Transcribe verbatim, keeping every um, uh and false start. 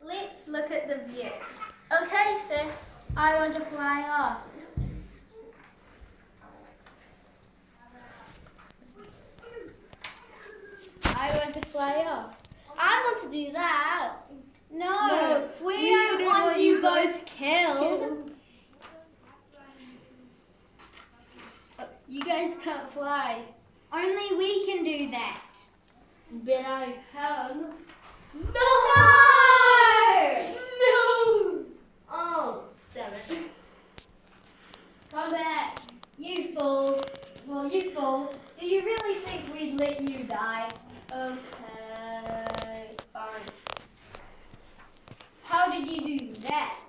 Let's look at the view. Okay, sis, I want to fly off. I want to fly off. I want to do that. No, No, we, we don't, don't want, want you you both killed. killed. You guys can't fly. Only we can do that. But I can. No! No! Oh, damn it. Come back. You fool. Well, you fool. Do you really think we'd let you die? Okay, fine. How did you do that?